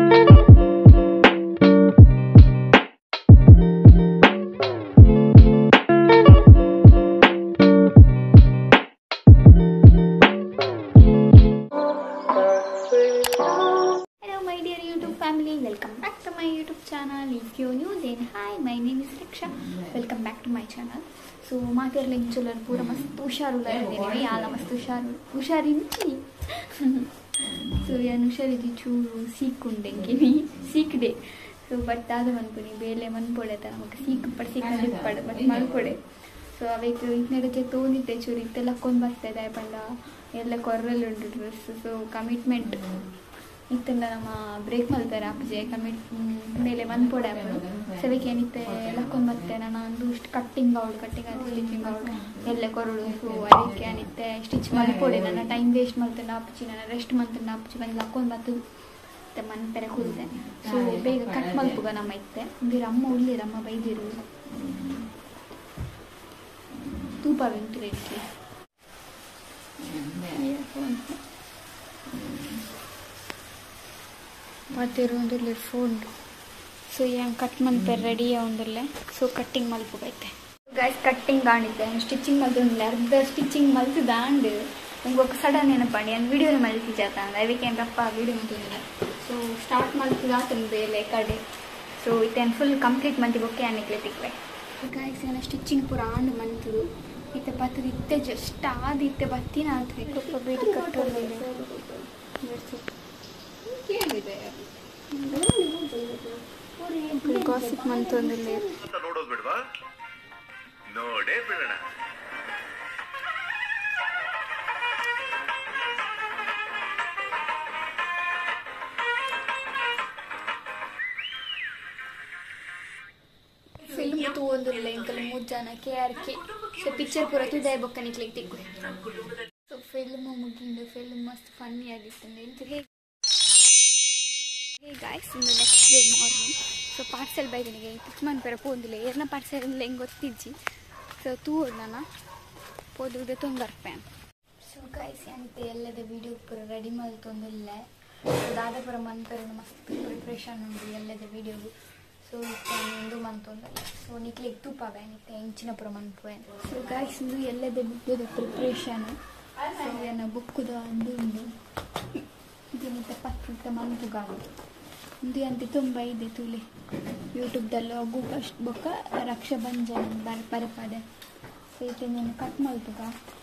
Welcome back to my YouTube channel. If you're new, then hi, my name is Riksha. Welcome back to my channel. So माथेर लेंचुलर पूरा मस्त हुशारू लगे याला मस्त हुशारी so या हुशारी चूरू सीख उंडेंगे सीख दे so बट दादा मन पुनी बेले मन पड़े था मग सीख पड़ बट मन पड़े so अवेक इतने के तो निते चूरी इतने लक्कों बस्ते दाय पंडा येल्ले कोर्रल उंडु ड्रेस so commitment इतना नम्मा ब्रेक मलते हैं आपजे कमिट मेले मन पड़े हैं सभी के निते लक्कों बत्ते हैं ना दूस्ट कटिंग आउट स्टिचिंग आउट येल्ले कोरोडू सो अरे क्या निते स्टिच मल पड़े ना टाइम वेस्ट मलते ना आपची ना रेस्ट मलते ना आपची बंद लक्कों बत्ते ते मन पेरे खुलते हैं सो बेग कट मल पुगा ना माइते इंदिर अम्मा उल्ले अम्मा बैदिरू तू पाविंटू रेडी मातेर फोन सो ये कट मन पे रेडी सो कटिंग मल्पे गाइस कटिंग काणिते स्टिचिंग मल्तुंडले अर्ध स्टिचिंग मल्तुदांड इंकोक सडन नेनपंडि अंद वीडियो मल्ति जातांड अविके रप्प वीडियो मल्तुंडले सो स्टार्ट मल्तुदातुंड बेले कಡೆ सो इतेन फुल कंप्लीट मंति बोके अनिक्ले तिक्वे गाइस येन स्टिचिंग पूरा आंड मंतुदु इते पत्तु इते जस्ट आद इते बत्तिन आत्वे कोप्प बेडी कट्टोले गासिप मंतोंदिल्ले ನೋಡೋದು ಬಿಡವಾ ನೋಡೇ ಬಿಡೋಣ फिल्म तो ಒಂದಿಲ್ಲ ಇಂಕಲ 3 ಜನ ಕೆಆರ್ಕೆ ಸೊ ಪಿಕ್ಚರ್ ಪೂರ ತುದೆ ಬೊಕ್ಕ ನಿಕ್ಲಿಕ್ ತಿಕ್ಕು ಸೊ ಫಿಲ್ಮ್ ಮುಗಿಂದು ಫಿಲ್ಮ್ ಮಸ್ತ್ ಫನ್ನಿ ಆಗಿತ್ತು ಎಂತ Hey guys, in the next day morning, so parcel by the pitch man per pondile, erna parcel lengo tiji. So two nana podu the tungarpen. So guys, yanite yella the video pura ready maltondille. So dada pura man per mast preparation undi yella the video. So indu mantondille. So niklik tupa ganite inchina pura man poen. So guys, indu yella the video the preparation. So yana book da andu ಇದೀನಿತ ಪತ್ರಿಕೆ ಮಂತುಗಾಡು ಇಂದು ಅಂತಿ ತುಂಬ ಇದೆ ತುಳಿ ಯೂಟ್ಯೂಬ್ದಲ್ಲಿ ಹೋಗು first ಬೊಕ್ಕ Raksha Bandhan ಪರಪಡೆ so ಇದು నేను cut ಮಾಡ್ತುಗ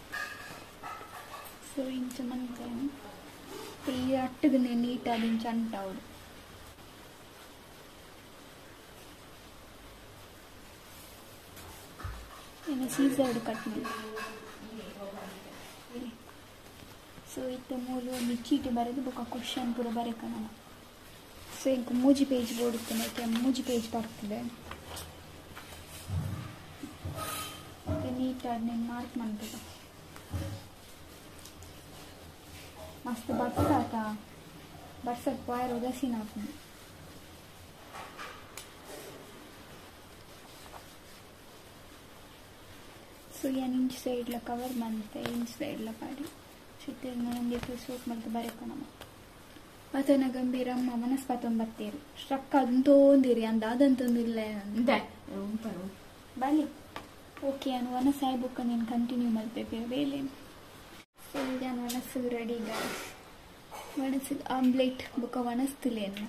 so ಇಂಚ ಮಂತೇನು ಈ ಅಟ್ಟದು ನೀಟಾಗಿ ಇಂಚ ಅಂಟಾವುದು ಏನು ಸೀಸರ್ಡ್ ಕಟ್ ಮಾಡಿ सो इतने मूल चीटी बरेद बुक क्वेश्चन पूरा बरेकण सो इंक मूजी पेज बोड़ते मूजी पेज पड़ते नीट मार्क मनते मस्त बर्ता बर्सक पायर उदासी नाक सो या इंच सैड कवर मनते इंच सैड पाड़ी नंगे सूट मल्त बरेकणम वतन गंभीर अम्म मनस्पतम बत्तीर स्ट्रक अदंतोंदिरी अंद अदंतोंदिल्ले बली ओके अनु वनसाय बुक नेनु कंटिन्यू मल्पे बेले सो इदन वनस रेडी गाइस वनस आम्लेट बुक वनस्तुलेनु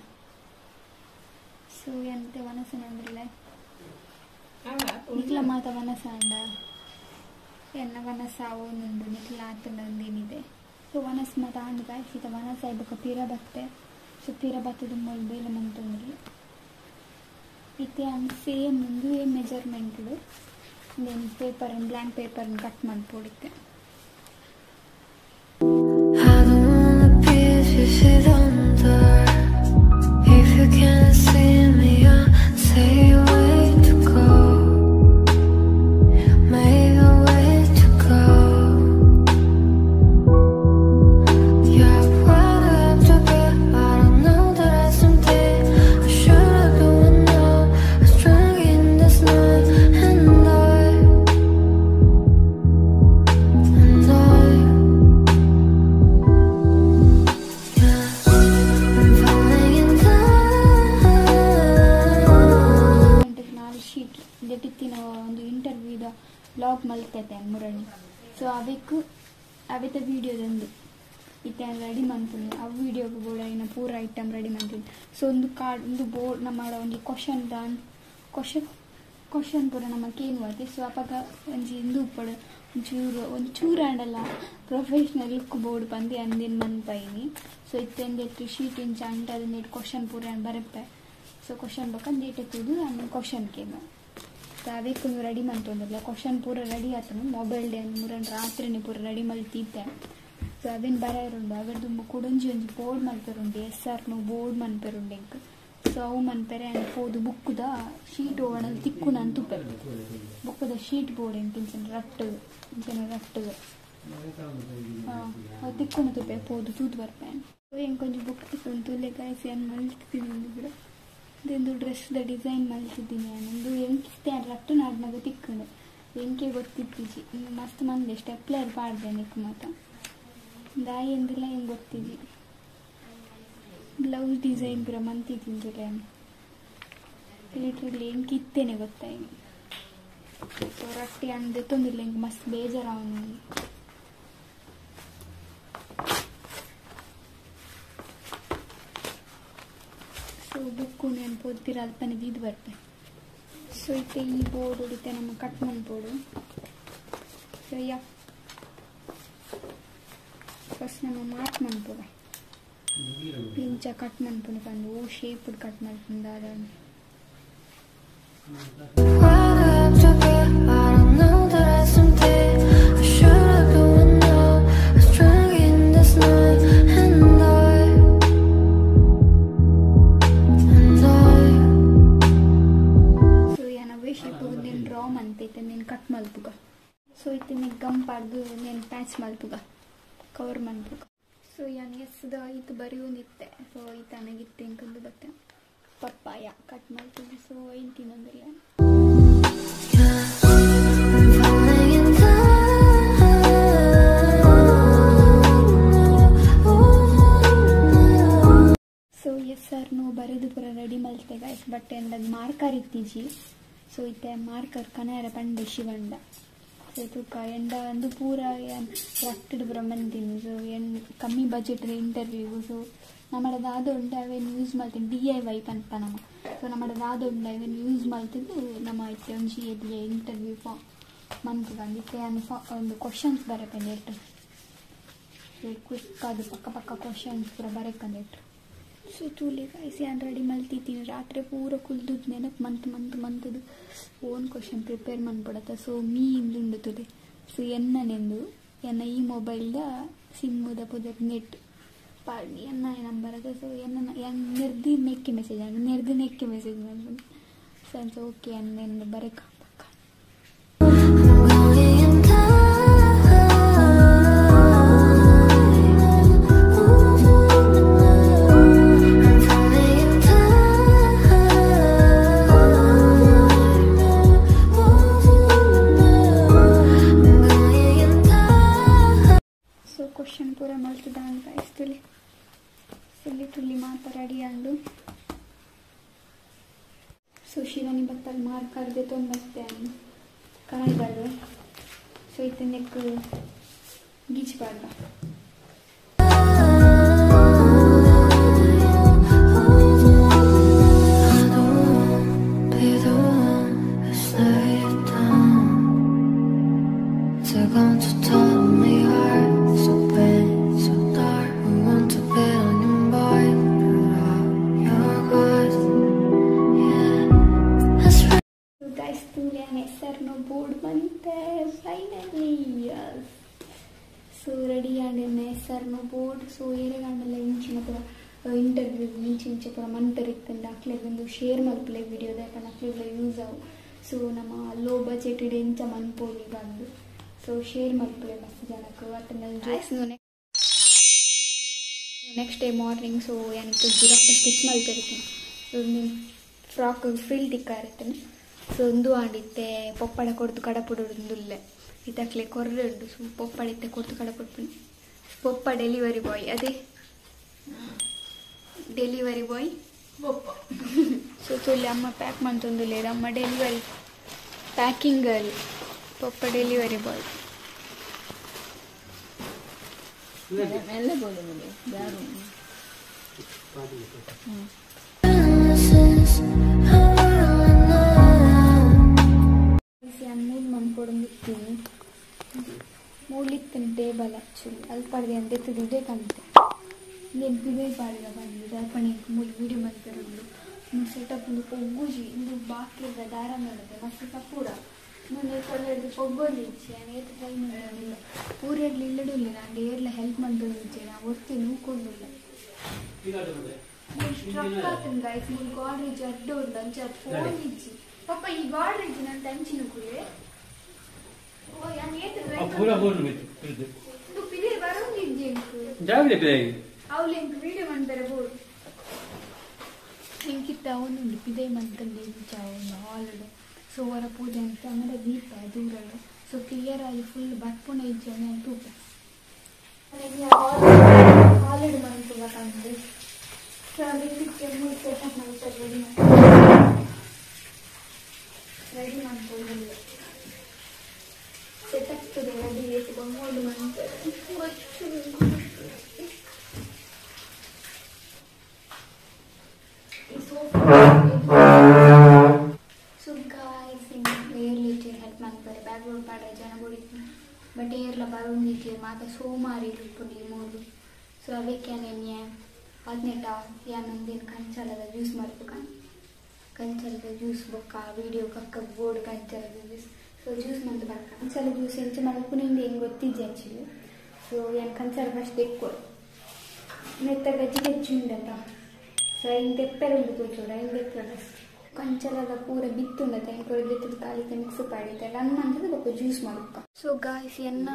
सो ಎಂತೆ ವನಸ ನಂದಿಲ್ಲೆ ನಿಕ್ಲ ಮಾತ ವನಸ ಅಂಡ ಎನ್ನ ವನಸ ಅವನುಂಡು ನಿಕ್ಲ ಆತನಂದೇನಿದೆ ಸೊ ವನಸ್ ಮಾತ ಅಂಡ ಗಾಯ್ಸ್ ಇತ ವನಸ ಐಬಕ ಪೀರ ಬತ್ತೆ ಸೊ ಪೀರ ಬತ್ತದ ಮೊಲ್ ಬೇಲೆ ಮಂತೊಂದಿಲ್ಲ ಇತ್ತೆ ಅಂದ್ ಸೇಮ್ ಮುಂದು ಏ ಮೆಜರ್ಮೆಂಟ್ నేను పేపర్ బ్లాంక్ పేపర్ కట్ ಮಾಡ್ಕೊಡಿದ್ದೆ ಮಲ್ತೈತೆ ಮುರಣಿ ಸೊ ಅವತ್ತ ವೀಡಿಯೋದೊಂದು ಇತ್ತೆ ರೆಡಿ ಮಾಡ್ತೀನಿ ಆ ವೀಡಿಯೋಗೆ ಕೂಡ ಇನ್ನು ಪೂರ ಐಟಮ್ ರೆಡಿ ಮಾಡ್ತೀನಿ ಸೊ ಒಂದು ಬೋರ್ಡ್ ನಮ್ಮ ಒಂದು ಕ್ವಶನ್ ಪೂರ ನಮಗೆ ಏನು ಮಾಡ್ತೀವಿ ಸೊ ಅವಾಗ ಒಂದು ಒಂಚೂರು ಆಂಡಲ್ಲ ಪ್ರೊಫೆಷ್ನಲ್ ಲುಕ್ ಬೋರ್ಡ್ ಬಂದು ಅಂದಿನ ಮನ್ಪೈನಿ ಸೊ ಇತ್ತೆಂದು ಶೀಟ್ ಇಂಚ ಅಂಟ ಅದನ್ನ ಕ್ವಶನ್ ಪೂರ ಬರಪ್ಪೆ ಸೊ ಕ್ವಶನ್ ಬೇಕಂದು ಇಟ್ಟಿದ್ದು ಆಮೇಲೆ ಕ್ವಶನ್ ಕೇಮ ಸೊ ಅದಕ್ಕೆ ರೆಡಿ ಮಾಡ್ತೊಂದಿಲ್ಲ ಕ್ವಶನ್ ಪೂರ ರೆಡಿ ಆತನು ಮೊಬೈಲ್ ಡೇ ಮೂರನ್ನು ರಾತ್ರಿನೇ ಪೂರ ರೆಡಿ ಮಲ್ತಿದ್ದೆ ಸೊ ಅದನ್ನು ಬರೋರುಂಡು ಅವರದ್ದು ಕುಡಂಜಿ ಒಂದು ಬೋರ್ಡ್ ಮಲ್ಪೆರುಂಡು SR ಬೋರ್ಡ್ ಮನ್ಪೆರುಂಡು ಎಂಕ್ ಸೊ ಅವು ಮನ್ಪೆರೆ ಅಂಡ್ ಪೋದು ಬುಕ್ಕದ ಶೀಟ್ ಓಣ ತಿಕ್ಕು ನಾನು ತುಪ್ಪೆ ಬುಕ್ಕದ ಶೀಟ್ ಬೋರ್ಡ್ ಎಂಕ್ ಇಂಚನ ರಟ್ಟು ತಿಕ್ಕುನ ತುಪ್ಪೆ ಪೋದು ತೂತು ಬರ್ಪೆ ಸೊ ಹೆಂಗೆ ಕೊಂಚ ಬುಕ್ ತುಲೆ ಕಾಯಿಸಿ ಅನ್ನು ಮಲ್ತಿದ್ದೀನಿ ಅಂದಿದ್ರು ಇದೊಂದು ಡ್ರೆಸ್ದ ಡಿಸೈನ್ ಮಲ್ತಿದ್ದೀನಿ ಅನ್ನೊಂದು ಎಂಕಿಸ್ತೆ ಅದು ರಟ್ಟು ನಾಡ್ನಾಗ ತಿಕ್ಕೊಂಡು ಎಂಕೆ ಗೊತ್ತಿತ್ತೀಜಿ ಮಸ್ತ್ ಮಂದಿ ಸ್ಟೆಪ್ಲರ್ ಪಾಡ್ದೆ ನಿಕ್ ಮಾತ ದಾಯಿ ಎಂದಿಲ್ಲ ಹೆಂಗೆ ಗೊತ್ತಿದ್ದಿ ಬ್ಲೌಸ್ ಡಿಸೈನ್ ಪೂರ ಮಂತಿದ್ದಿಲ್ಲ ಲಿಟ್ರಲಿ ಹೆಂಗೆ ಕಿತ್ತೇನೆ ಗೊತ್ತಾಯಿ ಸೊ ರೊಟ್ಟಿ ಅಂದೆ ತೊಂದಿಲ್ಲ ಹೆಂಗೆ ಮಸ್ತ್ ಬೇಜಾರು ಅವನು ಸೊ ಬುಕ್ಕು ನೆನ್ಪೋದ್ತಿರ ಅಲ್ಪನೆ ಇದು ಬರ್ತೆ ಸೊ ಇತ್ತೆ ಈ ಬೋರ್ಡ್ ಹೊಡಿತೆ ನಮ್ಮ ಕಟ್ ಮಾಡ್ಬೋಡು ಸೊ ಫಸ್ಟ್ ನಮ್ಮ ಮಾರ್ಕ್ ಮಾಡ್ಬೋದ ಇಂಚ ಕಟ್ ಮಾಡ್ಕೊಂಡು ಬಂದು ಶೇಪ್ ಕಟ್ ಮಾಡ್ಕೊಂಡು ಅದನ್ನು ಡ್ರಾ ಮಾಡ್ತೈತೆ ನೀನು ಕಟ್ ಮಲ್ಪುಗ ಸೊ ಇತ್ತು ನೀನು ಗಂಪಾಡ್ದು ನೀನು ಪ್ಯಾಚ್ ಮಲ್ಪುಗ ಕವರ್ ಮಾಡ್ಪುಗ ಸೊ ಎಸ್ದ ಇದು ಬರೆಯೋದಿತ್ತೆ ಸೊ ಈ ತನಗಿತ್ತೆ ಇಂಕಂದು ಬತ್ತೆ ಪಪ್ಪಾಯ ಕಟ್ ಮಾಡ್ತಿದ್ದೆ ಸೊ ಏನು ತಿನ್ನೋದಿಲ್ಲ ಸೊ SR ಬರೆದು ಪೂರ ರೆಡಿ ಮಲ್ತೆ ಗಾಯ್ಸ್ ಬಟ್ ಎಂಡದು ಮಾರ್ಕರ್ ಇತ್ತೀಜಿ ಸೊ ಇತ್ತೆ ಮಾರ್ಕರ್ ಕನೆಯರ ಪಂಡೆ ಶಿವಂಡ ಸೊ ತೂಕ ಎಂಡ ಒಂದು ಪೂರ ರಟ್ಟಿಡ್ ಪೂರ ಬಂತೀನಿ ಸೊ ಕಮ್ಮಿ ಬಜೆಟ್ ಇಂಟರ್ವ್ಯೂಗು ಸೊ ನಮ್ಮದು ಆದೊಂಡೆ ಅವೇನು ಯೂಸ್ ಮಾಡ್ತೀನಿ DIY ಪಂಪ ನಮ್ಮ ಸೊ ನಮ್ಮದು ಆದೊಂಡೆ ಅವೇನು ಯೂಸ್ ಮಾಡ್ತಿದ್ದು ನಮ್ಮ ಇತ್ತೆ ಒಂಜಿ ಎಲ್ಲಿ ಇಂಟರ್ವ್ಯೂ ಮಂತ್ ಬಂದಿತ್ತೆ ಒಂದು ಕ್ವಶನ್ಸ್ ಬರಕಂದಿಟ್ಟು ಸೊ ಕ್ವಿಕ್ ಅದು ಪಕ್ಕ ಕ್ವಶನ್ಸ್ ಪೂರ ಬರಕಂದಿಟ್ಟು ಸೊ ತೂಲೆ ಕಾಯಿಸಿ ನಾನು ರೆಡಿ ಮಲ್ತಿದ್ದೀನಿ ರಾತ್ರಿ ಪೂರ ಕುಲ್ದುದು ನೆನಪು ಮಂತದು ಓನ್ ಕ್ವಶನ್ ಪ್ರಿಪೇರ್ ಮಾಡ್ಬಿಡತ್ತೆ ಸೊ ಇಂದುಂಡು ತುಲೆ ಸೊ ಎನ್ನನೆಂದು ಈ ಮೊಬೈಲ್ದ ಸಿಮ್ಮುದ ಪುದರ್ ನೆಟ್ ಪಾಡಿ ನಂಬರ್ ಅದ ಸೊ ನೆರ್ದಿ ನೆಕ್ಕೆ ಮೆಸೇಜ್ ಮಾಡ್ತೀನಿ ಸೊ ಓಕೆ ಅನ್ನೆಂದು ಬರಕ ಕ್ವಶನ್ ಪೂರ ಮಲ್ತದ ಅಂತ ಇಷ್ಟಲ್ಲಿ ಲಿಟ್ರಲಿ ಮಾತ್ರ ರೆಡಿ ಅಂಡು ಸೊ ಶಿವನಿ ಬತ್ತಲ್ಲಿ ಮಾರ್ಕರ್ದೆ ತೊಂಬತ್ತೆ ಕಾಯ್ದಾಳು ಸೊ ಇತ್ತ ನೆಕ್ ಗೀಚ್ಬಾರ್ದ SR ಬೋರ್ಡ್ ಬಂತೆ ಫೈನಲಿ ಸೊ ರೆಡಿ ಆಂಡ್ SR ಬೋರ್ಡ್ ಸೊ ಏರೆಗಾಂಡಲ್ಲ ಇಂಚಿನ ಪೂರ ಇಂಟರ್ವ್ಯೂ ಇಂಚೆ ಪೂರ ಮಂತರಿತ್ತಂದು ಅಕ್ಲೆಗೊಂದು ಶೇರ್ ಮಲ್ಪಲೆ ವಿಡಿಯೋದ ಯಾಕಂದ್ರೆ ಅಕ್ಲೆಲ್ಲ ಯೂಸ್ ಆವು ಸೊ ನಮ್ಮ ಲೋ ಬಜೆಟ್ ಇಡೆ ಇಂಚ ಮನ್ಪೋಗಿ ಬಂದು ಸೊ ಶೇರ್ ಮಲ್ಪಲೆ ಮಸ್ತ್ ಜನಕ್ಕೆ ಒಟ್ಟಿನಲ್ಲಿ ನೆಕ್ಸ್ಟ್ ಡೇ ಮಾರ್ನಿಂಗ್ ಸೊ ಏನಕ್ಕೆ ಜೀರಪ್ಪ ಸ್ಟಿಚ್ ಮಲ್ಪಿರ್ತೀನಿ ಸೊ ನೀವು ಫ್ರಾಕ್ ಫ್ರಿಲ್ ಟಿಕ್ಕ ಇರ್ತೇನೆ ಸೊ ಒಂದು ಆಡಿತ್ತೆ ಪಪ್ಪಳ ಕೊಡ್ತು ಕಡಪುಡುಂದುಲ್ಲೆ ಇದಕ್ಲೆ ಕೊರ್ರೆ ಉಂಟು ಸೊ ಪಪ್ಪಳಿತ್ತೆ ಕೊಡ್ತು ಕಡಪುಡ್ಪುಣಿ ಪಪ್ಪ ಡೆಲಿವರಿ ಬಾಯ್ ಅದೇ ಡೆಲಿವರಿ ಬಾಯ್ ಪಪ್ಪ ಸೊ ತೊಲ್ಲಿ ಅಮ್ಮ ಪ್ಯಾಕ್ ಮಾಡ್ತೊಂದುಲ್ಲೇರು ಅಮ್ಮ ಡೆಲಿವರಿ ಪ್ಯಾಕಿಂಗ್ ಗರ್ಲ್ ಪಪ್ಪ ಡೆಲಿವರಿ ಬಾಯ್. ಮೂರು ಮನ್ಕೊಡಂಗಿರ್ತೀನಿ ಮೂಲಿತ್ತಿನ ಟೇಬಲ್ ಆ್ಯಕ್ಚುಲಿ ಅಲ್ಲಿ ಪಡೆದೆ ಅಂತ ಎತ್ತಿದ್ದೆ ಕಂತೆ ಎದ್ದಿದೆ ಪಾಡಿದ ಬಂದಿದೆ ಅಪ್ಪಣೆ ಮೂರು ವೀಡಿಯೋ ಮಾಡ್ತಿರೋದು ಸೆಟಪ್ ಒಂದು ಪೊಗ್ಗುಜಿ ಇದು ಬಾಕಿದ ದಾರ ಮಾಡಿದೆ ಮಸ್ತ್ ಕಪೂರ ಮುಂದೆ ಕೊಡೋದು ಪೊಗ್ಗೋಲಿಚ್ಚೆ ಏತು ಟ್ರೈ ಮಾಡಿಲ್ಲ ಊರಲ್ಲಿ ಇಲ್ಲಡಿಲ್ಲ ನಾನು ಏರ್ಲ ಹೆಲ್ಪ್ ಮಾಡ್ಕೊಂಡಿದ್ದೆ ನಾವು ಒತ್ತಿ ನೂಕೊಂಡಿಲ್ಲ ಸ್ಟ್ರಕ್ ಆಗ್ತದೆ ಗೈಸ್ ನೀವು ಗಾಡ್ರೇಜ್ ಅಡ್ಡು ಇಲ್ಲ ಅಂಚ ಫೋನ್ ಇಚ್ಚಿ ಪಪ್ಪ ಈ ಗಾಡ್ರೇಜ್ ನಾನು ತಂಚಿನ ಕೂಡಲೇ ಓ ನಾನು ಏತು ಪಿದೆ ಬರೋಂಗಿದ್ದೆ ಅವಳು ಎಂಟು ವೀಡಿಯೋ ಮಾಡ್ತಾರೆ ಬೋರ್ಡು ಹೆಂಗಿತ್ತ ಅವನು ಪಿದೆ ಮಂತಂದು ಒಂದು ಹಾಲ್ಡ್ ಸೊ ಹೊರ ಪೂಜೆ ಅಂತ ಆಮೇಲೆ ದೀಪ ದೂರಡು ಸೊ ಕ್ಲಿಯರ್ ಆಗಿ ಫುಲ್ ಬರ್ಪುಣ ಇಜ್ಜನೆ ತೂಪ ಹಾಲಿಡ್ ಮಾಡ್ಕೋಬೇಕಂದ್ರೆ ಸೊ ಅದಕ್ಕೆ ಮೂರು ಸೆಟಪ್ ಮಾಡ್ತಾರೆ ರೆಡಿ ಮಾಡ್ಕೊಳ್ಳಿ ಸೆಟಪ್ ರೆಡಿ ಎತ್ಕೊಂಡು ಮೂರು ಮಾಡ್ತಾರೆ ಸೊ ಗಾಯ್ಸ್ ಏರ್ಲಿಕ್ಕೆ ಹೆಲ್ಪ್ ಮಾಡ್ತಾರೆ ಬ್ಯಾಗ್ರೌಂಡ್ ಪಾಡ್ರೆ ಜನ ಹೊಡಿತು ಬಟ್ ಏರ್ಲ ಬರೋಂದಿಕ್ಕೆ ಮಾತ್ರ ಸೋಮಾರಿ ಇಟ್ಬಿಡಿ ಮೂರು ಸೊ ಅದಕ್ಕೆ ನೆನ್ನೆ 18 ಯಾನೊಂದೇನು ಕಂಚಲದ ಜ್ಯೂಸ್ ಮಾಡ್ಬೇಕು ಕಂಚಲದ ಜ್ಯೂಸ್ ಬೊಕ್ಕ ವೀಡಿಯೋ ಕಕ್ಕ ಬೋರ್ಡ್ ಕಂಚಲದ ಜ್ಯೂಸ್ ಸೊ ಜ್ಯೂಸ್ ಮಂತ್ ಬರ್ಕ ಕಂಚಲ ಜ್ಯೂಸ್ ಎಂಚ ಮಾಡ್ಬೇಕು ನಿಂಗೆ ಹೆಂಗೆ ಗೊತ್ತಿದ್ದೆ ಆ್ಯಕ್ಚುಲಿ ಸೊ ಏನು ಕಂಚಲ ಫಸ್ಟ್ ತೆಕ್ಕೊಡು ಮೆತ್ತ ಗಜ್ಜಿ ಹೆಚ್ಚುಂಡಟ ಸೊ ಹಿಂಗೆ ತೆಪ್ಪೆರೆ ಉಂಟು ತೋಚೋಡ ಹಿಂಗೆ ತೆಪ್ಪೆರೆ ಕಂಚಲದ ಪೂರ ಬಿತ್ತುಂಡತೆ ಹೆಂಗೆ ಕೊಡದಿತ್ತು ಕಾಲಿಗೆ ಮಿಕ್ಸ್ ಪಾಡಿತೆ ನನ್ನ ಅಂತದ್ದು ಬೊಕ್ಕ ಜ್ಯೂಸ್ ಮಾಡ್ಬೇಕು ಸೊ ಗಾಯ್ಸ್ ಎನ್ನ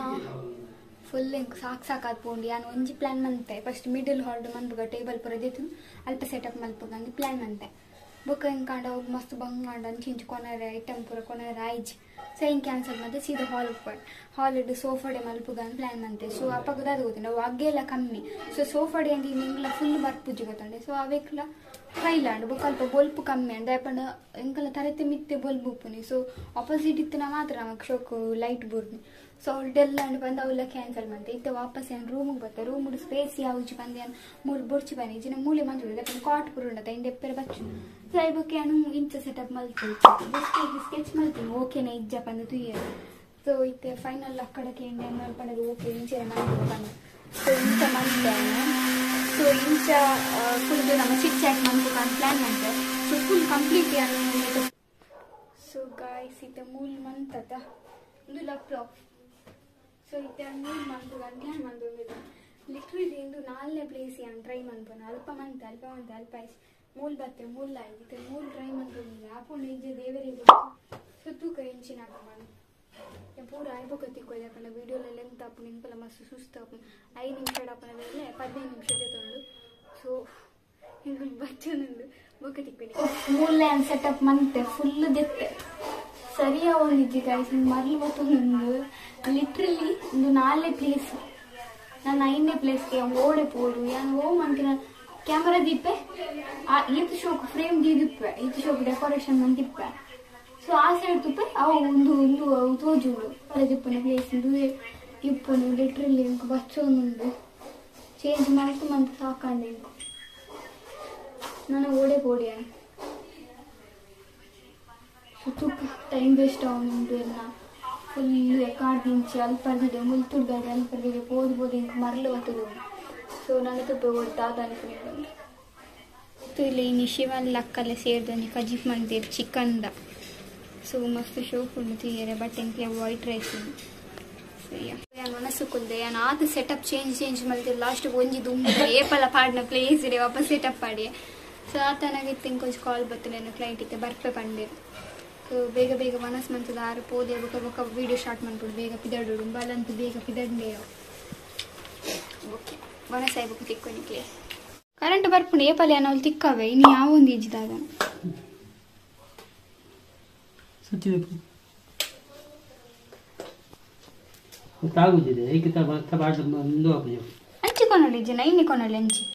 ಫುಲ್ ಹೆಂಗೆ ಸಾಕಾದ ಪೋಂಡು ಯಾನು ಒಂಜಿ ಪ್ಲ್ಯಾನ್ ಮಂತೆ ಫಸ್ಟ್ ಮಿಡಲ್ ಹಾಲ್ಡ್ ಮಂತ್ಗ ಟೇಬಲ್ ಪೂರ ದಿತ್ತು ಅಲ್ಪ ಸೆಟಪ್ ಮಲ್ಪಂಗೆ ಪ್ಲ್ಯಾನ್ ಮಂತೆ ಬೊಕ್ಕ ಹಿಂಗೆ ಕಾಂಡ ಹೋಗಿ ಮಸ್ತ್ ಬಂಗಾಂಡ ಅಂಚಿಂಚು ಕೊನೆರೆ ಐಟಮ್ ಪೂರ ಕೊನೆರೆ ಆಯ್ಜಿ ಸೊ ಹಿಂಗೆ ಕ್ಯಾನ್ಸಲ್ ಮತ್ತೆ ಸೀದಾ ಹಾಲಿಡ್ ಸೋಫಾಡೆ ಮಲ್ಪುಗ ಅಂತ ಪ್ಲ್ಯಾನ್ ಮಂತೆ ಸೊ ಅಪ್ಪಗದ ಅದು ಗೊತ್ತಿಲ್ಲ ಅಗ್ಗೆಲ್ಲ ಕಮ್ಮಿ ಸೊ ಸೋಫಾಡೆ ಅಂತ ನಿಂಗೆಲ್ಲ ಫುಲ್ ಬರ್ಪುಜಿ ಗೊತ್ತಂಡೆ ಸೊ ಅವೆಲ್ಲ ಕೈಲಾಂಡು ಬೊಕ್ಕ ಅಲ್ಪ ಬೊಲ್ಪು ಕಮ್ಮಿ ಅಂಡ್ ಯಾಪಂಡ ಎಂಕಲ್ಲ ತರತೆ ಮಿತ್ತೆ ಬೊಲ್ಪು ಉಪ್ಪುನಿ ಸೊ ಆಪೋಸಿಟ್ ಇತ್ತಿನ ಮಾತ್ರ ನಮಗೆ ಶೋಕು ಲೈಟ್ ಬುರ್ನಿ ಸೊ ಅವಳ್ದೆಲ್ಲ ಅಂಡ್ ಬಂದು ಅವೆಲ್ಲ ಕ್ಯಾನ್ಸಲ್ ಮಾಡ್ತೆ ಇತ್ತು ವಾಪಸ್ ಏನು ರೂಮಿಗೆ ಬರ್ತೆ ರೂಮ್ ಸ್ಪೇಸ್ ಯಾವ್ಜಿ ಬಂದು ಏನು ಮೂರು ಬೊಡ್ಚಿ ಬನ್ನಿ ಈಜಿನ ಮೂಲೆ ಮಂಜು ಯಾಕಂದ್ರೆ ಕಾಟ್ ಪುರ ಉಂಡತ್ತೆ ಹಿಂದೆ ಎಪ್ಪರೆ ಬಚ್ಚು ಸೊ ಐಬಕ್ಕೆ ಏನು ಇಂಚ ಸೆಟಪ್ ಮಲ್ತೀನಿ ಸ್ಕೆಚ್ ಮಲ್ತೀನಿ ಓಕೆನೇ ಇಜ್ಜ ಬಂದು ತುಯ್ಯ ಸೊ ಇತ್ತೆ ಫೈನಲ್ ಅಕ್ಕಡಕ್ಕೆ ಎಂಡೆ ಮಲ್ಪಂಡದು ಓಕೆ ಇಂಚೆ ಮಾಡ್ಕೊಂಡು ಬಂದು ಸೊ ಇಂಚ ಮಲ್ತೇನೆ ಸೊ ಇಂಚ ಫುಲ್ ನಮ್ಮ ಚಿಟ್ ಚಾಟ್ ಮಲ್ಕೊಂಡು ಪ್ಲ್ಯಾನ್ ಮಾಡ್ತೆ ಸೊ ಫುಲ್ ಕಂಪ್ಲೀಟ್ ಏನು ಸೊ ಗಾಯ್ಸ್ ಇತ್ತೆ ಮೂಲ್ ಮಂತದ ಒಂದು ಲ್ಯಾಪ್ಟಾಪ್ ಸೊ ಇತ್ತೆ ಮೂರು ಮಂತ್ ಪ್ಲ್ಯಾನ್ ಮಾಡ್ಕೊಂಡಿದ್ದೆ ಲಿಟ್ರಲಿ ಇಂದು 4ನೇ ಪ್ಲೇಸ್ ಏನು ಟ್ರೈ ಮಾಡ್ಕೊಂಡು ಅಲ್ಪ ಮೂಲ್ ಬತ್ತೆ ಮೂಲ್ ಆಯ್ತು ಮೂಲ್ ಟ್ರೈ ಮಾಡ್ಕೊಂಡಿದ್ದೆ ಆಪುಂಡು ಇಜ್ಜೆ ದೇವರಿಗೆ ಸೊ ತೂಕ ಹೆಂಚಿನ ಹಾಕೊಂಡು ಪೂರ ಆಯ್ಬೇಕು ತಿಕ್ಕೋದು ಯಾಕಂದ್ರೆ ವೀಡಿಯೋಲೆಲ್ಲ ಎಂತ ಅಪ್ಪು ನಿಂಪಲ್ಲ ಮಸ್ತ್ ಸುಸ್ತು ಅಪ್ಪು 5 ನಿಮಿಷ ಅಪ್ಪನದಲ್ಲೇ 15 ನಿಮಿಷ ತೊಗೊಂಡು ಸೊ ಹಿಂಗೆ ಬಚ್ಚೊಂದು ಬೊಕ್ಕ ತಿಕ್ಕೊಳ್ಳಿ ಮೂಲೆ ಸೆಟಪ್ ಮಂತೆ ಫುಲ್ ದೆತ್ತೆ ಸರಿಯಾ ಒಂದಿಜ್ಜಿ ಗೈಸ್ ಮರಳು ಬತ್ತೊಂದು ಲಿಟ್ರಲಿ ಒಂದು 4ನೇ ಪ್ಲೇಸ್ ನಾನು 5ನೇ ಪ್ಲೇಸ್ಗೆ ಓಡೆ ಪೋಡು ಯಾನು ಹೋಮ್ ಅಂತಿನ ಕ್ಯಾಮರಾ ದಿಪ್ಪೆ ಈತ ಶೋಕ್ ಫ್ರೇಮ್ ದಿಪ್ಪೆ ಈತ ಶೋಕ್ ಡೆಕೋರೇಷನ್ ಮಂದಿಪ್ಪೆ ಸೊ ಆ ಸೈಡ್ ತುಪ್ಪೆ ಅವು ಒಂದು ತೋಜುಂಡು ದಿಪ್ಪನ ಪ್ಲೇಸ್ ಇಪ್ಪನು ಲಿಟ್ರಲಿ ಇಂಕು ಬಚ್ಚೊಂದು ಚೇಂಜ್ ಮಾಡ್ತು ಮಂತ್ ಸಾಕಂಡು ಇಂಕು ನಾನು ಓಡೆ ಪೋಡಿ ಸೊ ತುಪ್ಪ ಟೈಮ್ ವೇಸ್ಟ್ ಆಗುಂಡು ಎಲ್ಲ ಫುಲ್ ಕಾಡ್ದಿಂಚಿ ಅಲ್ಪರ್ದಿದೆ ಮುಲ್ತುಡ್ಡದೆ ಅಲ್ಪರ್ದಿದೆ ಬೋದು ಇಂಕು ಮರಳು ಬತ್ತದು ಸೊ ನನಗೆ ತುಪ್ಪ ಕೊಡ್ತಾದ ಅನ್ಕೊಂಡು ಸೊ ಇಲ್ಲಿ ಇನ್ನು ಶಿವನ್ ಲಕ್ಕಲ್ಲೇ ಸೇರಿದೊಂದು ಕಜಿಫ್ ಮಾಡ್ತೀರಿ ಚಿಕನ್ದ ಸೊ ಮಸ್ತ್ ಶೋಕ್ ಉಂಡು ತೀಯರೆ ಬಟ್ ಎಂಕ್ಲೆ ವೈಟ್ ರೈಸ್ ಸರಿಯಾ ನಾನು ಮನಸ್ಸು ಕುಲ್ದೆ ನಾನು ಆದ ಸೆಟಪ್ ಚೇಂಜ್ ಮಾಡ್ತೀರಿ ಲಾಸ್ಟಿಗೆ ಒಂಜಿ ದುಂಬ ಏಪಲ ಪಾಡಿನ ಪ್ಲೇಸ್ ಇದೆ ವಾಪಸ್ ಸೆಟಪ್ ಮಾಡಿ ಸೊ ಆ ತನಗಿತ್ತು ಇಂಕೊಂಚು ಕಾಲ್ ಬರ್ತಲೇನು ಕ್ಲೈಂಟಿಗೆ ಬರ್ಪೆ ಪಂಡಿರು ಸೊ ಬೇಗ ಮನಸ್ಸು ಮಂತದ ಆರು ಪೋದೆ ಬೊಕ್ಕ ವೀಡಿಯೋ ಸ್ಟಾರ್ಟ್ ಮಾಡ್ಬಿಡು ಬೇಗ ಪಿದಾಡು ಬಾಲಂತೂ ಬೇಗ ಪಿದಂಡೆ ಓಕೆ ಮನಸ್ಸಾಯ್ಬೇಕು ತಿಕ್ಕೊನಿಕ್ಲೆ ಕರೆಂಟ್ ಬರ್ಪುಂಡು ಏಪಲ್ಲಿ ಅನ್ನೋಳು ತಿಕ್ಕವೆ ಇನ್ನು ಯಾವೊಂದು ಇಜ್ಜಿದಾಗ ಅಂಚಿ ಕೊನೊಳ್ಳಿ ಇಜ್ಜಿ ನೈನಿ ಕೊನೊಳ್ಳಿ ಅಂಚಿ